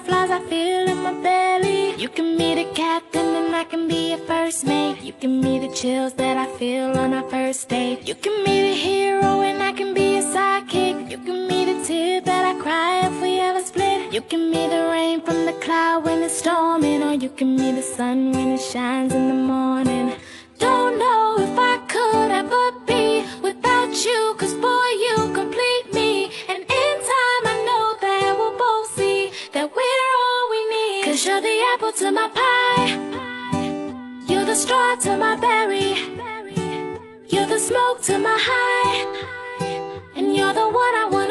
butterflies I feel in my belly. You can be the captain and I can be your first mate. You can be the chills that I feel on our first date. You can be the hero and I can be your sidekick. You can be the tear that I cry if we ever split. You can be the rain from the cloud when it's storming, or you can be the sun when it shines in the morning. Don't know if I could ever be without you, 'cause boy, you complete me. And in time I know that we'll both see that we're all we need. 'Cause you're the apple to my pie, you're the straw to my berry, you're the smoke to my high, and you're the one I want.